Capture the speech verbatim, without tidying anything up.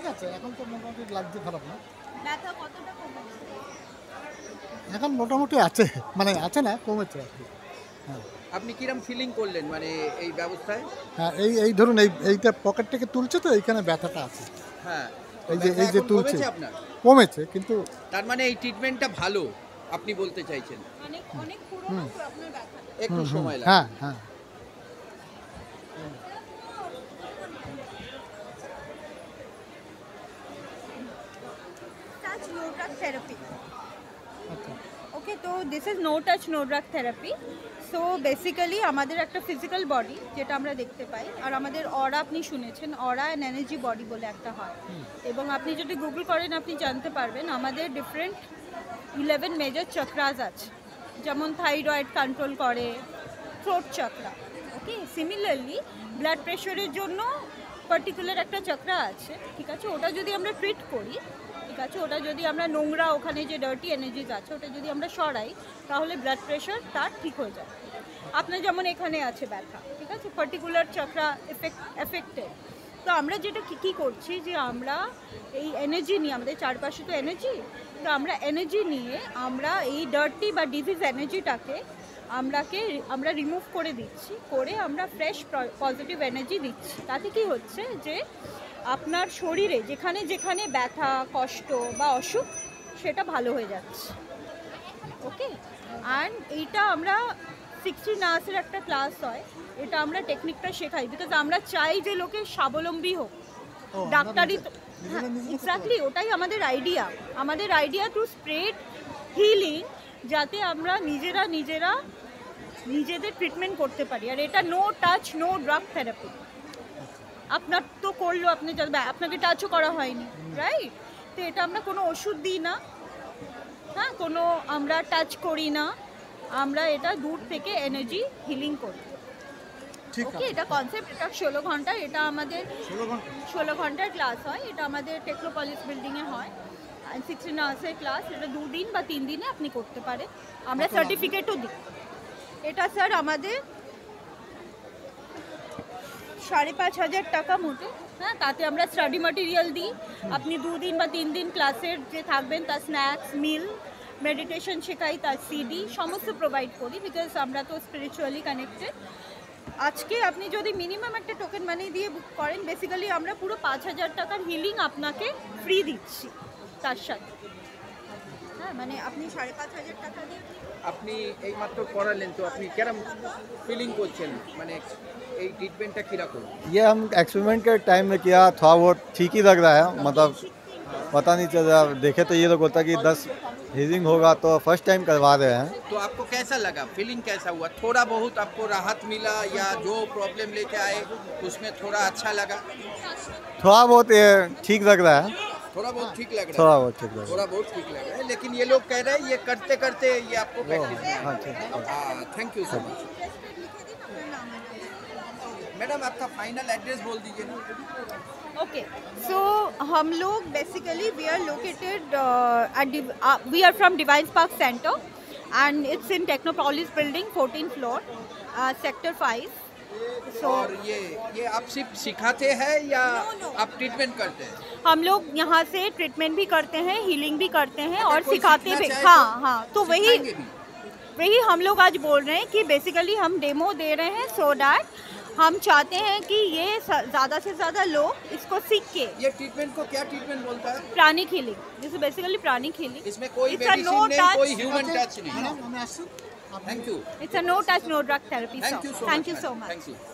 ঠিক আছে, এখন তো মোটামুটি লাগছে, খারাপ না। ব্যথা কতটা কমেছে? এখন মোটামুটি আছে, মানে আছে না, কমেছে আর কি। হ্যাঁ। আপনি কিরম ফিলিং করলেন মানে এই ব্যবস্থায়? হ্যাঁ, এই এই ধরুন এই এইটা পকেট থেকে তুলছে তো, এইখানে ব্যথাটা আছে। হ্যাঁ, এই যে এই যে তুলছে, কমেছে আপনার? কমেছে, কিন্তু তার মানে এই ট্রিটমেন্টটা ভালো আপনি বলতে চাইছেন? অনেক অনেক পুরনো তো আপনার ব্যথাটা। একটু হুম, হুম, সময় লাগে। হ্যাঁ হ্যাঁ। Touch no drug therapy. আচ্ছা, ওকে, তো this is no touch no drug therapy. So basically আমাদের একটা ফিজিক্যাল বডি যেটা আমরা দেখতে পাই, আর আমাদের অরা আপনি শুনেছেন, অরা অ্যান্ড এনার্জি বডি বলে একটা হয়, এবং আপনি যদি গুগল করেন আপনি জানতে পারবেন আমাদের ডিফারেন্ট ইলেভেন মেজর চক্রাস আছে, যেমন থাইরয়েড কন্ট্রোল করে, throat chakra. Okay, similarly blood প্রেশারের জন্য পার্টিকুলার একটা চক্রা আছে, ঠিক আছে? ওটা যদি আমরা ট্রিট করি, ঠিক আছে, ওটা যদি আমরা নোংরা ওখানে যে ডার্টি এনার্জিজ আছে ওটা যদি আমরা সরাই, তাহলে ব্লাড প্রেশার তার ঠিক হয়ে যায়। আপনার যেমন এখানে আছে ব্যথা, ঠিক আছে, পার্টিকুলার চক্রা এফেক্ট এফেক্টেড। তো আমরা যেটা কী কী করছি যে আমরা এই এনার্জি নিয়ে, আমাদের চারপাশে তো এনার্জি, তো আমরা এনার্জি নিয়ে আমরা এই ডার্টি বা ডিজিজ এনার্জিটাকে আমরাকে আমরা রিমুভ করে দিচ্ছি, করে আমরা ফ্রেশ পজিটিভ এনার্জি দিচ্ছি। তাতে কি হচ্ছে যে আপনার শরীরে যেখানে যেখানে ব্যথা, কষ্ট বা অসুখ সেটা ভালো হয়ে যাচ্ছে। ওকে, অ্যান্ড এইটা আমরা সিক্সটিন আওয়ার্সের একটা ক্লাস হয়, এটা আমরা টেকনিকটা শেখাই, বিকজ আমরা চাই যে লোকে স্বাবলম্বী হোক। ও, ডাক্তারি তো নিজেরা নিজেরা এক্স্যাক্টলি ওটাই আমাদের আইডিয়া, আমাদের আইডিয়া টু স্প্রেড হিলিং, যাতে আমরা নিজেরা নিজেরা নিজেদের ট্রিটমেন্ট করতে পারি। আর এটা no touch no drug therapy. আপনার তো করলো, আপনি আপনাকে টাচও করা হয়নি, রাইট? তো এটা আমরা কোনো ওষুধ দিই না, হ্যাঁ, কোনো আমরা টাচ করি না, আমরা এটা দূর থেকে এনার্জি হিলিং করি। ঠিক ওকে, আছে। এটা কনসেপ্ট, এটা ষোলো ঘন্টা, এটা আমাদের ষোলো ঘন্টা ষোলো ঘন্টার ক্লাস হয়, এটা আমাদের টেকনোপলিস বিল্ডিংয়ে হয়, সিক্সটিন আওয়ার্সের ক্লাস, এটা দুদিন বা তিন দিনে আপনি করতে পারেন, আমরা সার্টিফিকেটও দিই। এটা স্যার আমাদের সাড়ে পাঁচ হাজার টাকা মোটে, হ্যাঁ, তাতে আমরা স্টাডি ম্যাটেরিয়াল দিই, আপনি দুদিন বা তিন দিন ক্লাসের যে থাকবেন তার স্ন্যাক্স, মিল, মেডিটেশন শেখাই, তার সিডি সমস্ত প্রোভাইড করি, বিকজ আমরা তো স্পিরিচুয়ালি কানেক্টেড। আজকে আপনি যদি মিনিমাম একটা টোকেন মানি দিয়ে বুক করেন, বেসিক্যালি আমরা পুরো পাঁচ হাজার টাকার হিলিং আপনাকে ফ্রি দিচ্ছি তার সাথে। হ্যাঁ, মানে আপনি সাড়ে পাঁচ হাজার টাকা দিয়ে আপনি এই মাত্র করালেন, তো আপনি কিরম ফিলিং করছেন, মানে এই ট্রিটমেন্টটা কিরকম? ये हम एक्सपेरिमेंट के टाइम में किया, थोड़ा बहुत ठीक ही लग रहा है, मतलब पता नहीं चल रहा, देखे तो ये लोग होता कि दस हीलिंग होगा, तो फर्स्ट टाइम करवा रहे हैं। तो आपको कैसा लगा, फीलिंग कैसा हुआ? थोड़ा बहुत आपको राहत मिला या जो प्रॉब्लम लेके आए उसमें थोड़ा अच्छा लगा? थोड़ा बहुत ये ठीक लग रहा है, थोड़ा बहुत ठीक लग रहा थोड़ा है, बहुत ठीक लग रहा थोड़ा बहुत ठीक लग रहा है, लेकिन ये लोग कह रहे हैं ये करते करते ये आपको है। प्रैक्टिस वो, हाँ ठीक है। हाँ, thank you so much. Madam आपका फाइनल एड्रेस बोल दीजिए ना। ओके, सो हम लोग basically we are located at we are from divine spark centre and it's in Technopolis building fourteen floor sector five. So और ये ये आप सिर्फ सिखाते हैं या No, no. आप ट्रीटमेंट करते हैं? हम लोग यहाँ से ट्रीटमेंट भी करते हैं, हीलिंग भी करते हैं और कोई सिखाते सीखना भी। चाहे हाँ तो हाँ, तो वही सिखाएंगे भी? वही हम लोग आज बोल रहे हैं कि बेसिकली हम डेमो दे रहे हैं, सो डैट हम चाहते हैं कि ये ज़्यादा से ज़्यादा लोग इसको सीख के ये ट्रीटमेंट को क्या ट्रीटमेंट बोलता है? Pranic healing, this is basically pranic healing. इसमें कोई It's a मेडिसिन no नहीं, touch. कोई ह्यूमन टच नहीं। ম্যাডাম, আমি আসছি। Thank you, It's a no touch, no drug therapy. Thank sir. You so much. Thank you so much. Thank you.